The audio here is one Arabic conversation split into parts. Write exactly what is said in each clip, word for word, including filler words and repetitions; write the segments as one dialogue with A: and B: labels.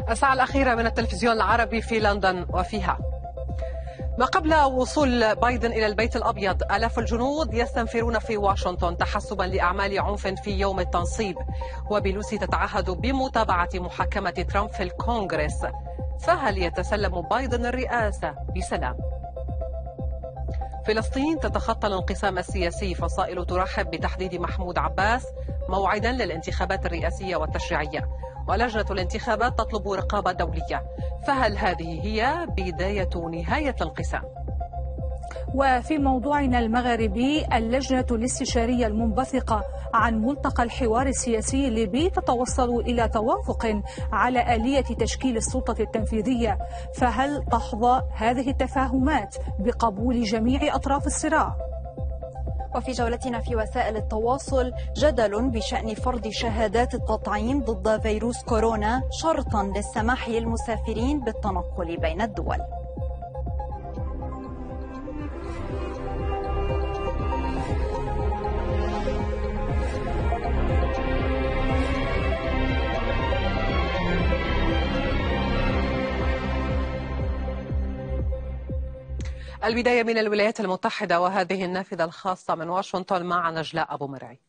A: الساعة الأخيرة من التلفزيون العربي في لندن وفيها: ما قبل وصول بايدن إلى البيت الأبيض آلاف الجنود يستنفرون في واشنطن تحسبا لأعمال عنف في يوم التنصيب، وبيلوسي تتعهد بمتابعة محاكمة ترامب في الكونغرس. فهل يتسلم بايدن الرئاسة بسلام؟ فلسطين تتخطى الانقسام السياسي، فصائل ترحب بتحديد محمود عباس موعدا للانتخابات الرئاسية والتشريعية، ولجنة الانتخابات تطلب رقابة دولية. فهل هذه هي بداية نهاية الانقسام؟
B: وفي موضوعنا المغربي، اللجنة الاستشارية المنبثقة عن ملتقى الحوار السياسي الليبي تتوصل إلى توافق على آلية تشكيل السلطة التنفيذية، فهل تحظى هذه التفاهمات بقبول جميع أطراف الصراع؟
C: وفي جولتنا في وسائل التواصل، جدل بشأن فرض شهادات التطعيم ضد فيروس كورونا شرطا للسماح للمسافرين بالتنقل بين الدول.
A: البداية من الولايات المتحدة وهذه النافذة الخاصة من واشنطن مع نجلاء أبو مرعي.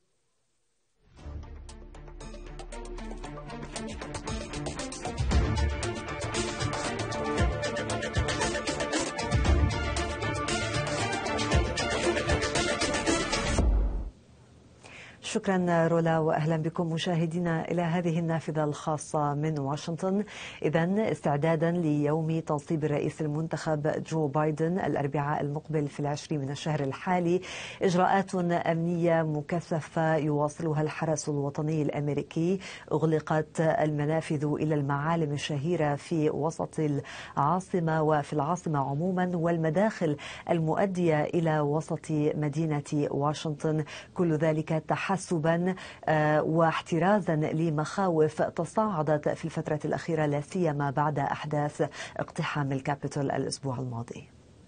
D: شكرا رولا، وأهلا بكم مشاهدينا إلى هذه النافذة الخاصة من واشنطن. إذن استعدادا ليوم تنصيب الرئيس المنتخب جو بايدن الأربعاء المقبل في العشرين من الشهر الحالي، إجراءات أمنية مكثفة يواصلها الحرس الوطني الأمريكي. أغلقت المنافذ إلى المعالم الشهيرة في وسط العاصمة وفي العاصمة عموما، والمداخل المؤدية إلى وسط مدينة واشنطن، كل ذلك تحسبا واحترازا لمخاوف تصاعدت في الفترة الأخيرة، لا سيما بعد أحداث اقتحام الكابيتول الأسبوع الماضي.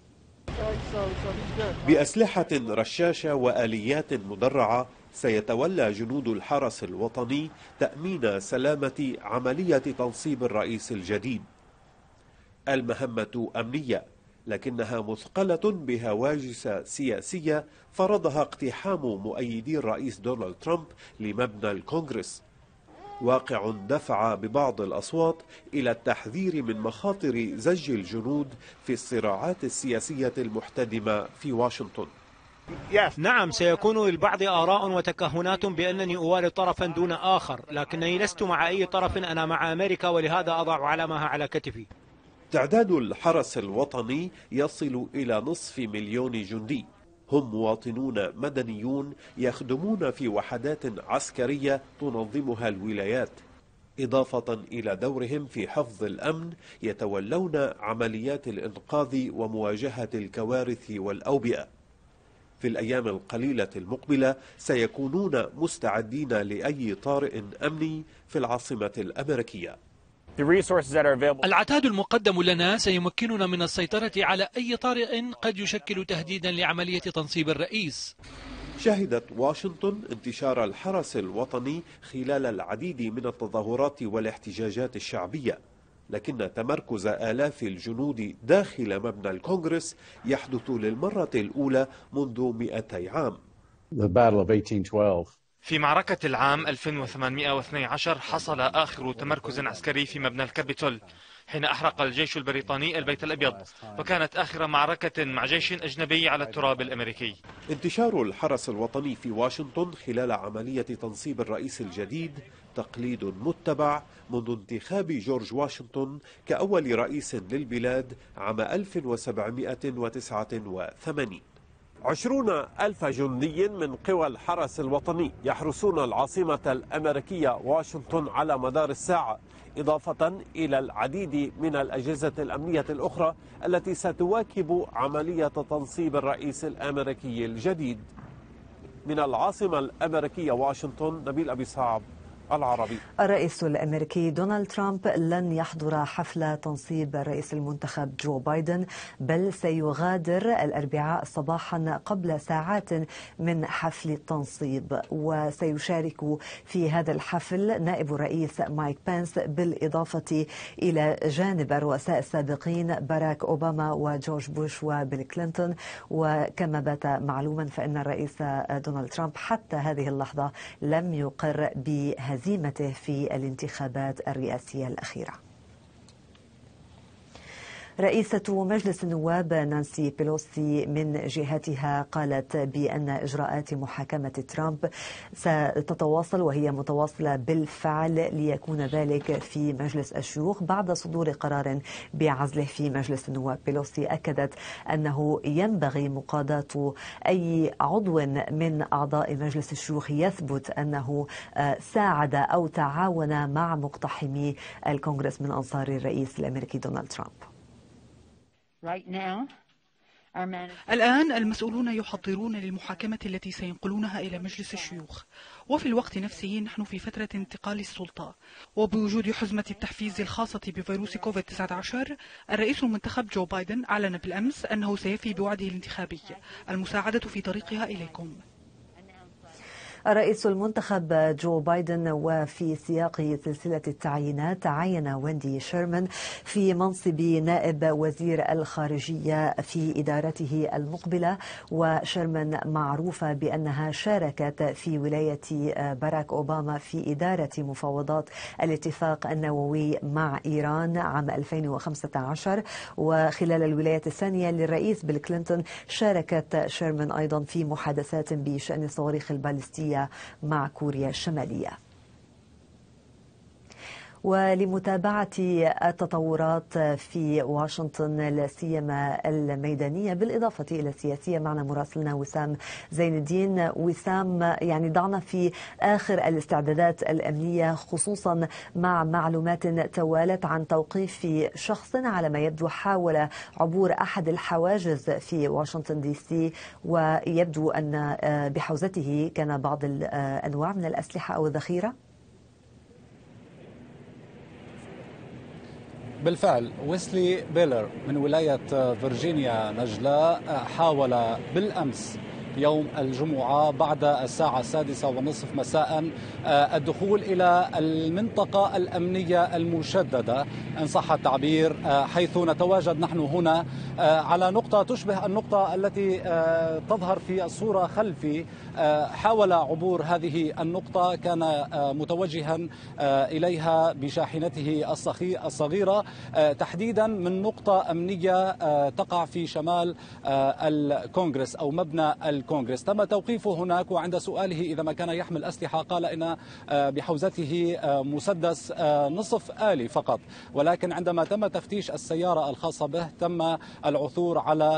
E: بأسلحة رشاشة وآليات مدرعة سيتولى جنود الحرس الوطني تأمين سلامة عملية تنصيب الرئيس الجديد. المهمة أمنية، لكنها مثقلة بهواجس سياسية فرضها اقتحام مؤيدي الرئيس دونالد ترامب لمبنى الكونغرس، واقع دفع ببعض الأصوات إلى التحذير من مخاطر زج الجنود في الصراعات السياسية المحتدمة في واشنطن.
F: نعم، سيكون للبعض آراء وتكهنات بأنني أوالي طرفا دون آخر، لكنني لست مع أي طرف، أنا مع أمريكا، ولهذا أضع علامها على كتفي.
E: تعداد الحرس الوطني يصل إلى نصف مليون جندي، هم مواطنون مدنيون يخدمون في وحدات عسكرية تنظمها الولايات، إضافة إلى دورهم في حفظ الأمن. يتولون عمليات الإنقاذ ومواجهة الكوارث والأوبئة. في الأيام القليلة المقبلة سيكونون مستعدين لأي طارئ أمني في العاصمة الأمريكية.
G: العتاد المقدم لنا سيمكننا من السيطرة على أي طارئ قد يشكل تهديدا لعملية تنصيب الرئيس.
E: شهدت واشنطن انتشار الحرس الوطني خلال العديد من التظاهرات والاحتجاجات الشعبية، لكن تمركز آلاف الجنود داخل مبنى الكونغرس يحدث للمرة الأولى منذ مئتي عام.
H: في معركة العام ألف وثمانمئة واثني عشر حصل آخر تمركز عسكري في مبنى الكابيتول حين أحرق الجيش البريطاني البيت الأبيض، وكانت آخر معركة مع جيش أجنبي على التراب الأمريكي.
E: انتشار الحرس الوطني في واشنطن خلال عملية تنصيب الرئيس الجديد تقليد متبع منذ انتخاب جورج واشنطن كأول رئيس للبلاد عام ألف وسبعمئة وتسعة وثمانين. عشرون ألف جندي من قوى الحرس الوطني يحرسون العاصمة الأمريكية واشنطن على مدار الساعة، إضافة إلى العديد من الأجهزة الأمنية الأخرى التي ستواكب عملية تنصيب الرئيس الأمريكي الجديد. من العاصمة الأمريكية واشنطن، نبيل أبي صعب، العربي.
D: الرئيس الأمريكي دونالد ترامب لن يحضر حفل تنصيب الرئيس المنتخب جو بايدن، بل سيغادر الأربعاء صباحا قبل ساعات من حفل التنصيب، وسيشارك في هذا الحفل نائب الرئيس مايك بنس بالإضافة إلى جانب الرؤساء السابقين باراك أوباما وجورج بوش وبيل كلينتون. وكما بات معلوما فإن الرئيس دونالد ترامب حتى هذه اللحظة لم يقر بهزيمته في الانتخابات الرئاسية الأخيرة. رئيسة مجلس النواب نانسي بيلوسي من جهتها قالت بأن إجراءات محاكمة ترامب ستتواصل، وهي متواصلة بالفعل، ليكون ذلك في مجلس الشيوخ بعد صدور قرار بعزله في مجلس النواب. بيلوسي أكدت أنه ينبغي مقاضاة أي عضو من أعضاء مجلس الشيوخ يثبت أنه ساعد أو تعاون مع مقتحمي الكونغرس من أنصار الرئيس الأمريكي دونالد ترامب.
I: الآن المسؤولون يحضرون للمحاكمة التي سينقلونها إلى مجلس الشيوخ، وفي الوقت نفسه نحن في فترة انتقال السلطة، وبوجود حزمة التحفيز الخاصة بفيروس كوفيد تسعة عشر الرئيس المنتخب جو بايدن أعلن بالأمس أنه سيفي بوعده الانتخابي المساعدة في طريقها إليكم.
D: الرئيس المنتخب جو بايدن وفي سياق سلسلة التعيينات عين ويندي شيرمان في منصب نائب وزير الخارجية في إدارته المقبلة. وشيرمان معروفة بأنها شاركت في ولاية باراك أوباما في إدارة مفاوضات الاتفاق النووي مع إيران عام ألفين وخمسة عشر، وخلال الولاية الثانية للرئيس بيل كلينتون شاركت شيرمان أيضا في محادثات بشأن الصواريخ البالستية مع كوريا الشمالية. ولمتابعة التطورات في واشنطن لا سيما الميدانية بالإضافة إلى السياسية معنا مراسلنا وسام زين الدين. وسام، يعني ضعنا في آخر الاستعدادات الأمنية خصوصا مع معلومات توالت عن توقيف شخص على ما يبدو حاول عبور أحد الحواجز في واشنطن دي سي، ويبدو أن بحوزته كان بعض الأنواع من الأسلحة أو الذخيرة.
J: بالفعل ويسلي بيلر من ولاية فرجينيا نجلاء حاول بالأمس يوم الجمعة بعد الساعة السادسة ونصف مساء الدخول إلى المنطقة الأمنية المشددة إن صح التعبير، حيث نتواجد نحن هنا على نقطة تشبه النقطة التي تظهر في الصورة خلفي. حاول عبور هذه النقطة، كان متوجها إليها بشاحنته الصغيرة تحديدا من نقطة أمنية تقع في شمال الكونغرس أو مبنى الكونغرس. تم توقيفه هناك، وعند سؤاله إذا ما كان يحمل أسلحة قال إن بحوزته مسدس نصف آلي فقط، ولكن عندما تم تفتيش السيارة الخاصة به تم العثور على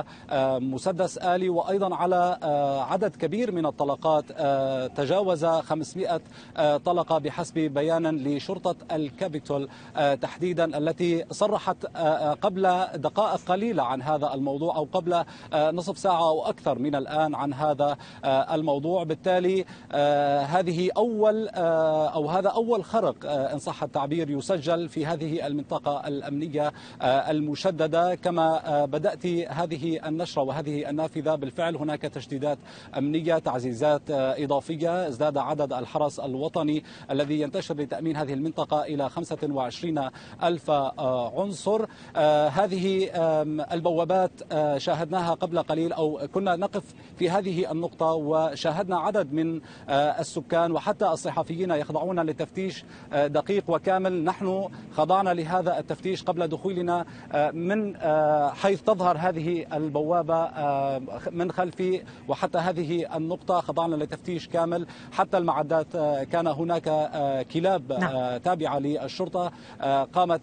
J: مسدس آلي وأيضا على عدد كبير من الطلقات، تجاوز خمسمائة طلقة بحسب بيان لشرطة الكابيتول تحديدا، التي صرحت قبل دقائق قليلة عن هذا الموضوع أو قبل نصف ساعة أو أكثر من الآن عن هذا الموضوع. بالتالي هذه أول أو هذا أول خرق إن صح التعبير يسجل في هذه المنطقة الأمنية المشددة. كما بدأت هذه النشرة وهذه النافذة، بالفعل هناك تشديدات أمنية، تعزيزات إضافية، ازداد عدد الحرس الوطني الذي ينتشر لتأمين هذه المنطقة إلى خمسة وعشرين ألف عنصر. هذه البوابات شاهدناها قبل قليل أو كنا نقف في هذه النقطة وشاهدنا عدد من السكان وحتى الصحفيين يخضعون لتفتيش دقيق وكامل. نحن خضعنا لهذا التفتيش قبل دخولنا من حيث تظهر هذه البوابة من خلفي، وحتى هذه النقطة خضعنا لتفتيش كامل. حتى المعدات كان هناك كلاب نعم. تابعة للشرطة قامت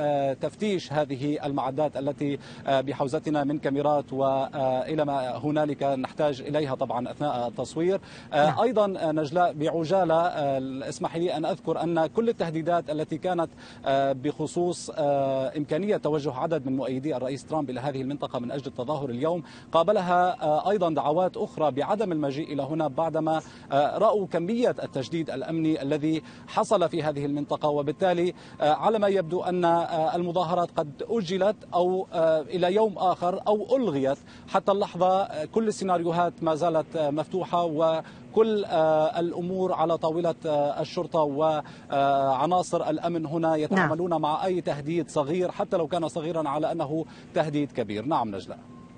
J: بتفتيش هذه المعدات التي بحوزتنا من كاميرات، وإلى ما هنالك نحتاج إليها طبعا أثناء التصوير. أيضا نجلاء بعجالة اسمح لي أن أذكر أن كل التهديدات التي كانت بخصوص إمكانية توجه عدد من مؤيدي الرئيس ترامب إلى هذه المنطقة من أجل التظاهر اليوم قابلها أيضا دعوات أخرى بعدم المجيء إلى هنا بعدما رأوا كمية التجديد الأمني الذي حصل في هذه المنطقة، وبالتالي على ما يبدو أن المظاهرات قد أجلت أو إلى يوم آخر أو ألغيت. حتى اللحظة كل السيناريوهات ما زالت مفتوحة وكل الأمور على طاولة الشرطة وعناصر الأمن هنا يتعاملون نعم. مع أي تهديد صغير حتى لو كان صغيرا على أنه تهديد كبير. نعم نجلاء.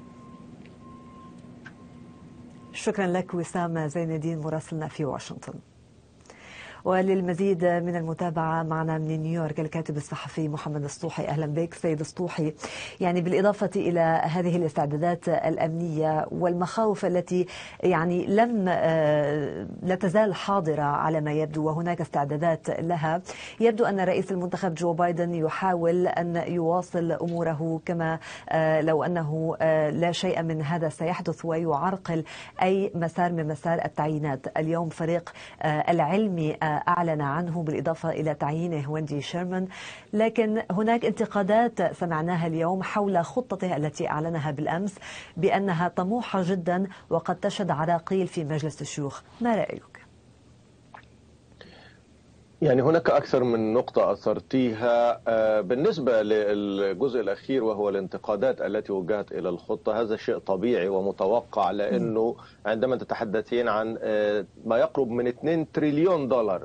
D: شكرا لك وسام زين الدين مراسلنا في واشنطن. وللمزيد من المتابعة معنا من نيويورك الكاتب الصحفي محمد السطوحي. أهلا بك سيد السطوحي. يعني بالإضافة إلى هذه الاستعدادات الأمنية والمخاوف التي يعني لم لا تزال حاضرة على ما يبدو وهناك استعدادات لها، يبدو أن رئيس المنتخب جو بايدن يحاول أن يواصل أموره كما لو أنه لا شيء من هذا سيحدث ويعرقل أي مسار من مسار التعيينات. اليوم فريق العلمي أعلن عنه بالإضافة إلى تعيينه ويندي شيرمان، لكن هناك انتقادات سمعناها اليوم حول خطته التي أعلنها بالأمس بأنها طموحة جدا وقد تشهد عراقيل في مجلس الشيوخ. ما رأيك؟
K: يعني هناك أكثر من نقطة أثرتيها. بالنسبة للجزء الأخير وهو الانتقادات التي وجهت إلى الخطة، هذا شيء طبيعي ومتوقع، لأنه عندما تتحدثين عن ما يقرب من اثنين تريليون دولار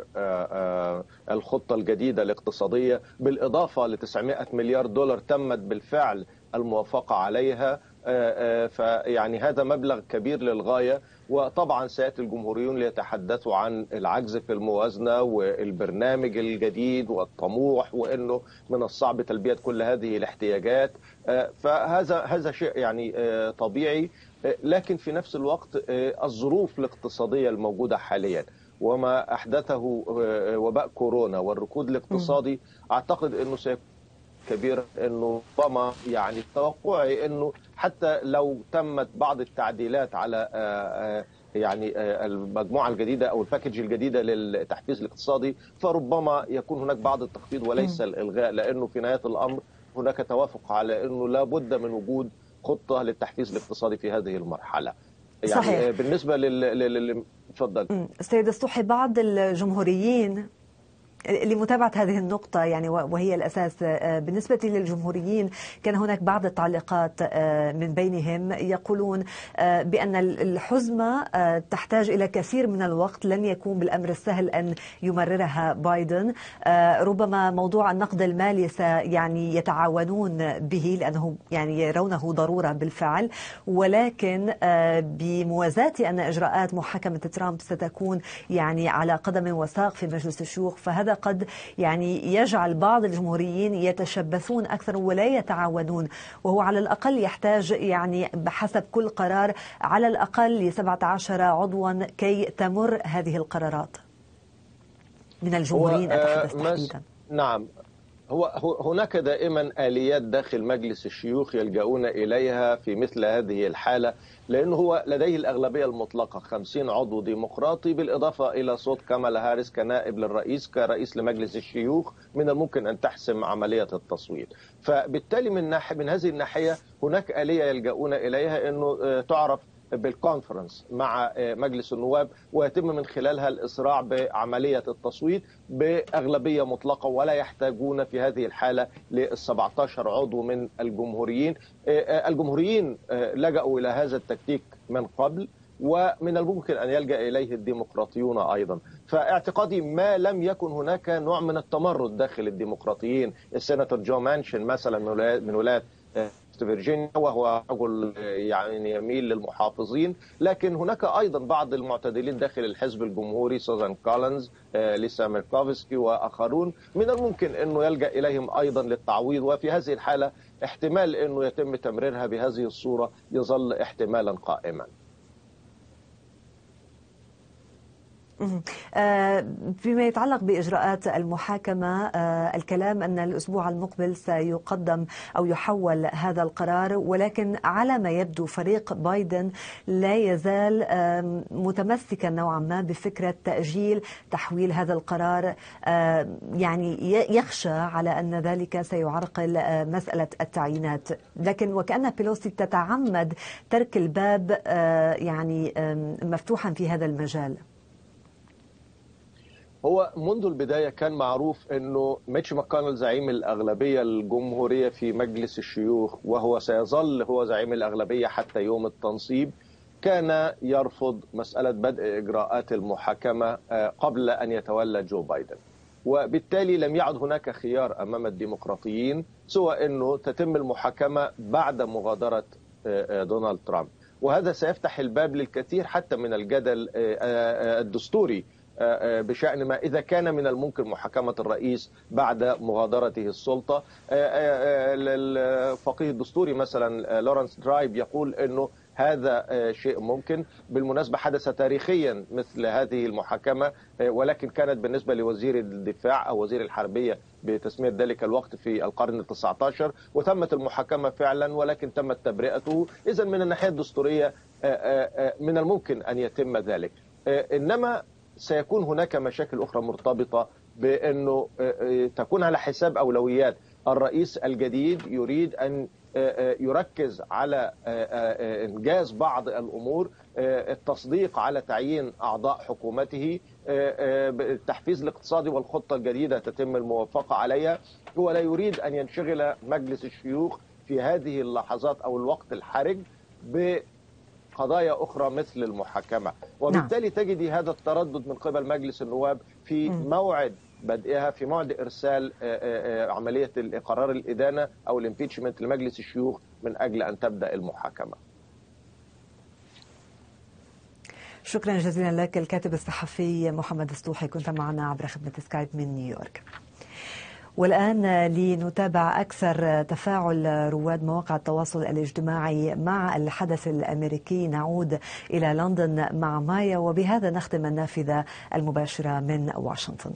K: الخطة الجديدة الاقتصادية بالإضافة ل تسعمائة مليار دولار تمت بالفعل الموافقة عليها، فيعني هذا مبلغ كبير للغاية. وطبعا سيأتي الجمهوريون ليتحدثوا عن العجز في الموازنة والبرنامج الجديد والطموح وأنه من الصعب تلبية كل هذه الاحتياجات، فهذا هذا شيء يعني طبيعي. لكن في نفس الوقت الظروف الاقتصادية الموجودة حاليا وما أحدثه وباء كورونا والركود الاقتصادي أعتقد أنه سيكون كبير، انه ربما يعني توقعي انه حتى لو تمت بعض التعديلات على يعني المجموعه الجديده او الباكج الجديده للتحفيز الاقتصادي فربما يكون هناك بعض التخفيض وليس الالغاء، لانه في نهايه الامر هناك توافق على انه لا بد من وجود خطه للتحفيز الاقتصادي في هذه المرحله. يعني صحيح. بالنسبه لل تفضل
D: سيد السطوحي، بعض الجمهوريين لمتابعة هذه النقطة يعني وهي الأساس بالنسبة للجمهوريين، كان هناك بعض التعليقات من بينهم يقولون بأن الحزمة تحتاج إلى كثير من الوقت، لن يكون بالأمر السهل أن يمررها بايدن. ربما موضوع النقد المالي يعني يتعاونون به لأنه يعني يرونه ضرورة بالفعل، ولكن بموازاة أن إجراءات محاكمة ترامب ستكون يعني على قدم وساق في مجلس الشيوخ، فهذا قد يعني يجعل بعض الجمهوريين يتشبثون أكثر ولا يتعاونون، وهو على الأقل يحتاج يعني بحسب كل قرار على الأقل ل سبعة عشر عضوا كي تمر هذه القرارات من الجمهوريين أتحدث تحديدا.
K: نعم، هو هناك دائما آليات داخل مجلس الشيوخ يلجؤون إليها في مثل هذه الحالة، لأنه هو لديه الأغلبية المطلقة خمسين عضو ديمقراطي بالإضافة إلى صوت كامالا هاريس كنائب للرئيس كرئيس لمجلس الشيوخ من الممكن أن تحسم عملية التصويت. فبالتالي من ناحية من هذه الناحية هناك آلية يلجؤون إليها أنه تعرف بالكونفرنس مع مجلس النواب ويتم من خلالها الإسراع بعملية التصويت بأغلبية مطلقة، ولا يحتاجون في هذه الحالة لل سبعة عشر عضو من الجمهوريين. الجمهوريين لجأوا إلى هذا التكتيك من قبل، ومن الممكن أن يلجأ إليه الديمقراطيون أيضا. فاعتقادي ما لم يكن هناك نوع من التمرد داخل الديمقراطيين، السيناتور جو مانشن مثلا من ولاية فيرجينيا وهو رجل يعني يميل للمحافظين، لكن هناك ايضا بعض المعتدلين داخل الحزب الجمهوري سوزان كولينز، ليسا ميركوفسكي واخرون من الممكن انه يلجا اليهم ايضا للتعويض، وفي هذه الحاله احتمال انه يتم تمريرها بهذه الصوره يظل احتمالا قائما.
D: فيما يتعلق بإجراءات المحاكمة، الكلام أن الأسبوع المقبل سيقدم أو يحول هذا القرار، ولكن على ما يبدو فريق بايدن لا يزال متمسكا نوعا ما بفكرة تأجيل تحويل هذا القرار، يعني يخشى على أن ذلك سيعرقل مسألة التعيينات، لكن وكأن بيلوسي تتعمد ترك الباب يعني مفتوحا في هذا المجال.
K: هو منذ البداية كان معروف أنه ميتش ماكونيل زعيم الأغلبية الجمهورية في مجلس الشيوخ، وهو سيظل هو زعيم الأغلبية حتى يوم التنصيب، كان يرفض مسألة بدء إجراءات المحاكمة قبل أن يتولى جو بايدن، وبالتالي لم يعد هناك خيار أمام الديمقراطيين سوى أنه تتم المحاكمة بعد مغادرة دونالد ترامب، وهذا سيفتح الباب للكثير حتى من الجدل الدستوري بشأن ما إذا كان من الممكن محاكمة الرئيس بعد مغادرته السلطة. الفقيه الدستوري مثلا لورنس درايب يقول أنه هذا شيء ممكن. بالمناسبة حدث تاريخيا مثل هذه المحاكمة، ولكن كانت بالنسبة لوزير الدفاع أو وزير الحربية بتسمية ذلك الوقت في القرن التاسع عشر، وتمت المحاكمة فعلا ولكن تمت تبرئته. إذن من الناحية الدستورية من الممكن أن يتم ذلك، إنما سيكون هناك مشاكل أخرى مرتبطة بأنه تكون على حساب أولويات. الرئيس الجديد يريد أن يركز على إنجاز بعض الأمور، التصديق على تعيين أعضاء حكومته، التحفيز الاقتصادي والخطة الجديدة تتم الموافقة عليها. هو لا يريد أن ينشغل مجلس الشيوخ في هذه اللحظات أو الوقت الحرج ب قضايا أخرى مثل المحاكمة، وبالتالي تجدي هذا التردد من قبل مجلس النواب في موعد بدءها، في موعد إرسال عملية قرار الإدانة أو الامبيتشمنت لمجلس الشيوخ من أجل أن تبدأ المحاكمة.
D: شكرا جزيلا لك الكاتب الصحفي محمد السطوحي، كنت معنا عبر خدمة سكايب من نيويورك. والآن لنتابع أكثر تفاعل رواد مواقع التواصل الاجتماعي مع الحدث الأمريكي. نعود إلى لندن مع مايا، وبهذا نختم النافذة المباشرة من واشنطن.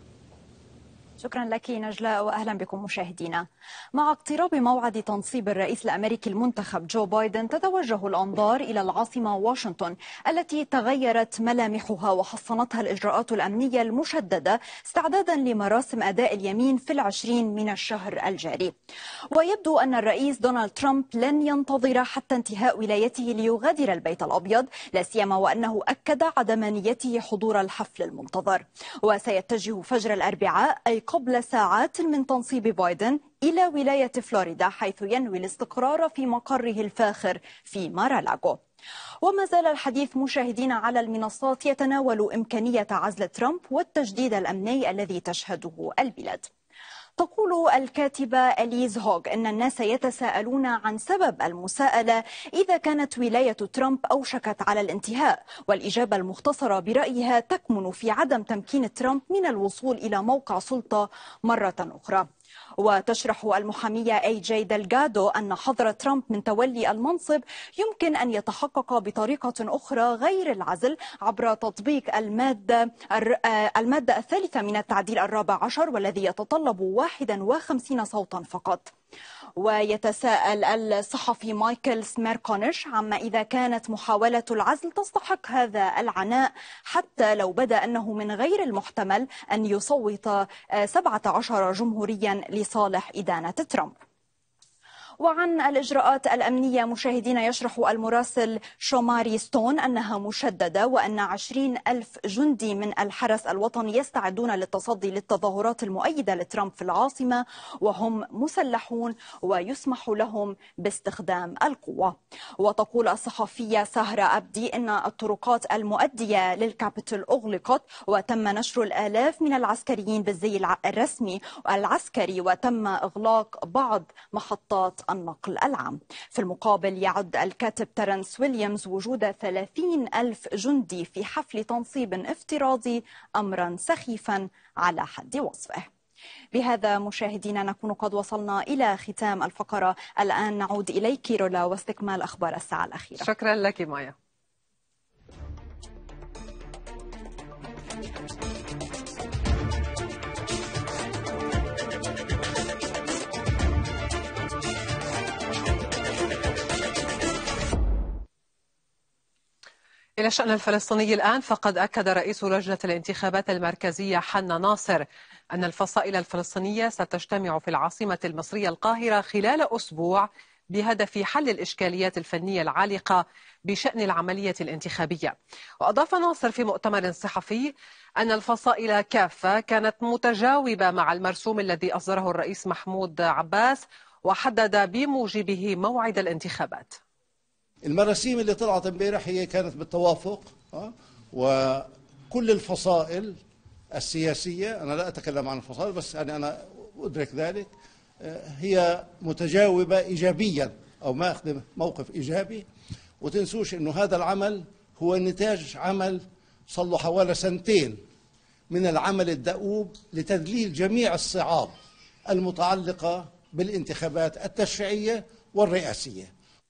C: شكرا لك نجلاء وأهلا بكم مشاهدينا. مع اقتراب موعد تنصيب الرئيس الأمريكي المنتخب جو بايدن، تتوجه الأنظار إلى العاصمة واشنطن التي تغيرت ملامحها وحصنتها الإجراءات الأمنية المشددة استعدادا لمراسم أداء اليمين في العشرين من الشهر الجاري. ويبدو أن الرئيس دونالد ترامب لن ينتظر حتى انتهاء ولايته ليغادر البيت الأبيض، لا سيما وأنه أكد عدم نيته حضور الحفل المنتظر، وسيتجه فجر الأربعاء أي قبل ساعات من تنصيب بايدن إلى ولاية فلوريدا، حيث ينوي الاستقرار في مقره الفاخر في مارالاغو. وما زال الحديث مشاهدين على المنصات يتناول إمكانية عزل ترامب والتجديد الأمني الذي تشهده البلاد. تقول الكاتبة أليز هوغ أن الناس يتساءلون عن سبب المساءلة إذا كانت ولاية ترامب أوشكت على الانتهاء، والإجابة المختصرة برأيها تكمن في عدم تمكين ترامب من الوصول إلى موقع سلطة مرة أخرى. وتشرح المحامية أي جي دلغادو أن حظر ترامب من تولي المنصب يمكن أن يتحقق بطريقة أخرى غير العزل عبر تطبيق المادة المادة الثالثة من التعديل الرابع عشر، والذي يتطلب واحدا وخمسين صوتا فقط. ويتساءل الصحفي مايكل سميركونيش عما إذا كانت محاولة العزل تستحق هذا العناء، حتى لو بدا أنه من غير المحتمل أن يصوت سبعة عشر جمهوريا لصالح إدانة ترامب. وعن الإجراءات الأمنية مشاهدينا، يشرح المراسل شوماري ستون أنها مشددة، وأن عشرين ألف جندي من الحرس الوطني يستعدون للتصدي للتظاهرات المؤيدة لترامب في العاصمة، وهم مسلحون ويسمح لهم باستخدام القوة. وتقول الصحفية سهرة أبدي أن الطرقات المؤدية للكابيتول أغلقت، وتم نشر الآلاف من العسكريين بالزي الرسمي العسكري، وتم إغلاق بعض محطات النقل العام. في المقابل يعد الكاتب ترنس ويليامز وجود ثلاثين ألف جندي في حفل تنصيب افتراضي أمرا سخيفا على حد وصفه. بهذا مشاهدينا نكون قد وصلنا إلى ختام الفقرة. الآن نعود إليك رولا واستكمال أخبار الساعة الأخيرة.
A: شكرا لك مايا. إلى الشأن الفلسطيني الآن، فقد أكد رئيس لجنة الانتخابات المركزية حنا ناصر أن الفصائل الفلسطينية ستجتمع في العاصمة المصرية القاهرة خلال أسبوع بهدف حل الإشكاليات الفنية العالقة بشأن العملية الانتخابية. وأضاف ناصر في مؤتمر صحفي أن الفصائل كافة كانت متجاوبة مع المرسوم الذي أصدره الرئيس محمود عباس وحدد بموجبه موعد الانتخابات.
L: المراسيم اللي طلعت امبارح هي كانت بالتوافق، وكل الفصائل السياسية، أنا لا أتكلم عن الفصائل بس يعني أنا أدرك ذلك، هي متجاوبة إيجابيا أو ما أخذ موقف إيجابي. وتنسوش أنه هذا العمل هو نتاج عمل صار له حوالي سنتين من العمل الدؤوب لتذليل جميع الصعاب المتعلقة بالانتخابات التشريعية والرئاسية.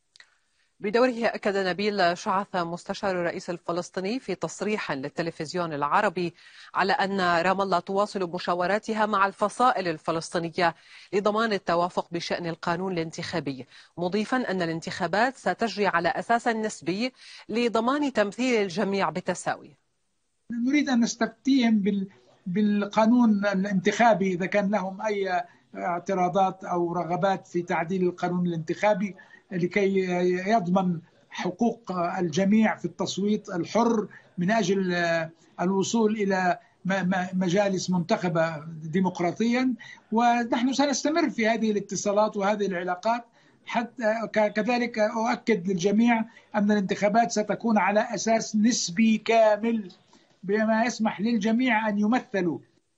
A: بدوره أكد نبيل شعث مستشار الرئيس الفلسطيني في تصريح للتلفزيون العربي على أن رام الله تواصل مشاوراتها مع الفصائل الفلسطينية لضمان التوافق بشأن القانون الانتخابي، مضيفا أن الانتخابات ستجري على أساس نسبي لضمان تمثيل الجميع بالتساوي.
M: نريد أن نستفتيهم بالقانون الانتخابي إذا كان لهم أي اعتراضات أو رغبات في تعديل القانون الانتخابي لكي يضمن حقوق الجميع في التصويت الحر من أجل الوصول إلى مجالس منتخبة ديمقراطيا. ونحن سنستمر في هذه الاتصالات وهذه العلاقات. حتى كذلك أؤكد للجميع أن الانتخابات ستكون على أساس نسبي كامل بما يسمح للجميع أن يمثلوا.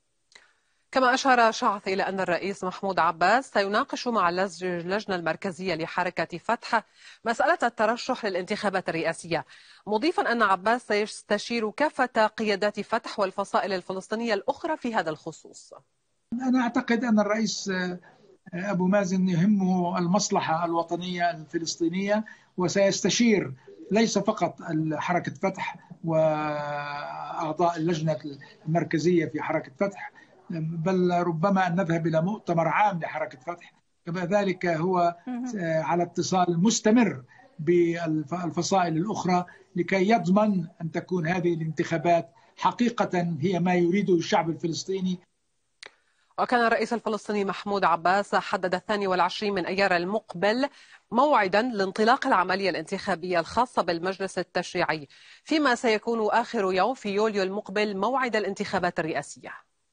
A: كما أشار شعث إلى أن الرئيس محمود عباس سيناقش مع اللجنة المركزية لحركة فتح مسألة الترشح للانتخابات الرئاسية، مضيفا أن عباس سيستشير كافة قيادات فتح والفصائل الفلسطينية الأخرى في هذا الخصوص.
M: أنا أعتقد أن الرئيس أبو مازن يهمه المصلحة الوطنية الفلسطينية، وسيستشير ليس فقط حركة فتح وأعضاء اللجنة المركزية في حركة فتح، بل ربما أن نذهب إلى مؤتمر عام لحركة فتح. كذلك هو على اتصال مستمر بالفصائل الأخرى لكي يضمن أن تكون هذه الانتخابات حقيقة هي ما يريده الشعب الفلسطيني.
A: وكان الرئيس الفلسطيني محمود عباس حدد الثاني والعشرين من أيار المقبل موعدا لانطلاق العملية الانتخابية الخاصة بالمجلس التشريعي، فيما سيكون آخر يوم في يوليو المقبل موعد الانتخابات الرئاسية.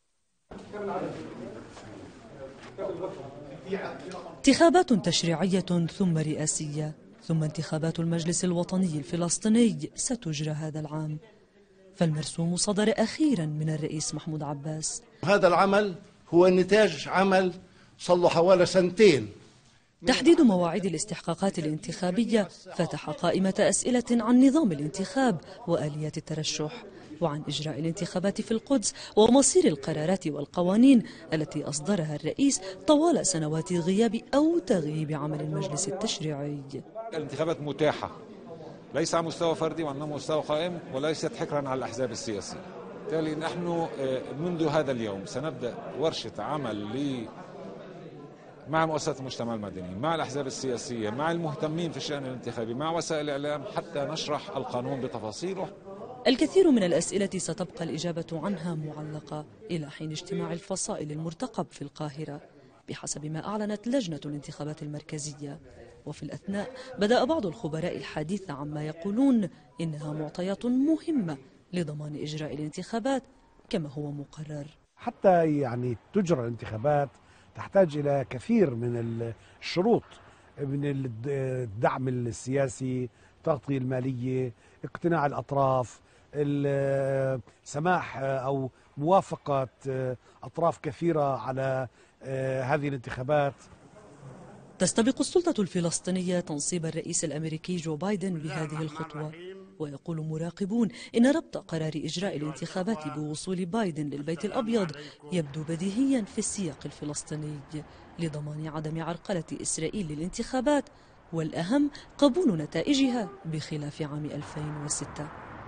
N: انتخابات تشريعية ثم رئاسية ثم انتخابات المجلس الوطني الفلسطيني ستجرى هذا العام، فالمرسوم صدر أخيرا من الرئيس محمود عباس.
L: هذا العمل هو نتاج عمل صار له حوالي سنتين.
N: تحديد مواعيد الاستحقاقات الانتخابية فتح قائمة أسئلة عن نظام الانتخاب وآليات الترشح، وعن إجراء الانتخابات في القدس ومصير القرارات والقوانين التي أصدرها الرئيس طوال سنوات غياب أو تغييب عمل المجلس التشريعي.
O: الانتخابات متاحة ليس على مستوى فردي وإنما مستوى قائم وليست حكرا على الأحزاب السياسية. بالتالي نحن منذ هذا اليوم سنبدأ ورشة عمل ل مع مؤسسات المجتمع المدني، مع الأحزاب السياسية، مع المهتمين في الشأن الانتخابي، مع وسائل الإعلام، حتى نشرح القانون بتفاصيله.
N: الكثير من الأسئلة ستبقى الإجابة عنها معلقة إلى حين اجتماع الفصائل المرتقب في القاهرة بحسب ما أعلنت لجنة الانتخابات المركزية. وفي الأثناء بدأ بعض الخبراء الحديث عما يقولون إنها معطيات مهمة لضمان إجراء الانتخابات كما هو مقرر.
P: حتى يعني تجرى الانتخابات تحتاج إلى كثير من الشروط، من الدعم السياسي، التغطية المالية، اقتناع الأطراف، السماح أو موافقة أطراف كثيرة على هذه الانتخابات.
N: تستبق السلطة الفلسطينية تنصيب الرئيس الأمريكي جو بايدن بهذه الخطوة، ويقول مراقبون إن ربط قرار إجراء الانتخابات بوصول بايدن للبيت الأبيض يبدو بديهيا في السياق الفلسطيني لضمان عدم عرقلة إسرائيل للانتخابات، والأهم قبول نتائجها بخلاف عام ألفين وستة.